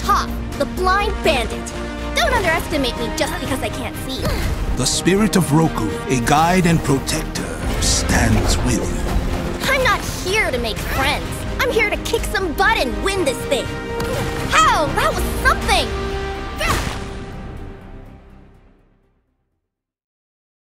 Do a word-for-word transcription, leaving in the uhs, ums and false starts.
Toph, the blind bandit. Don't underestimate me just because I can't see. The spirit of Roku, a guide and protector, stands with you. I'm not here to make friends. I'm here to kick some butt and win this thing. How? That was something!